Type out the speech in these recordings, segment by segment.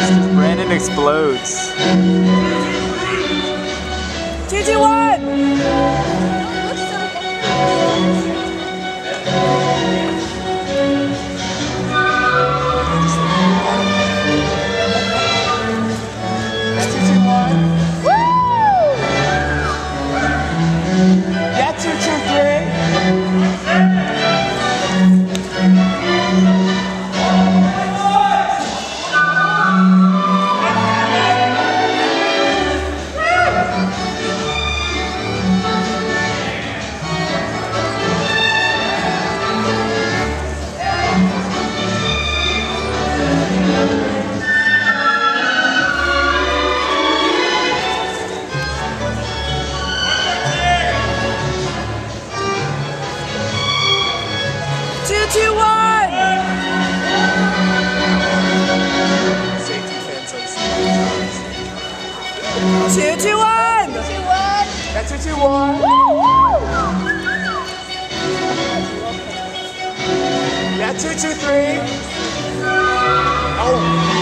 Brandon explodes. 2, 2, 1. Yeah, 2, 2, 3. Two, two, one. That's 2, 2, 1. Yeah, 2, 2, 3. Oh.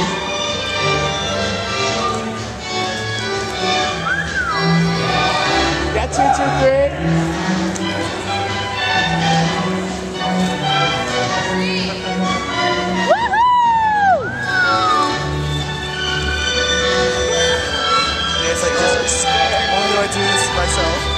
Yeah, 2, 2, 3. It's like just, only do I do this myself?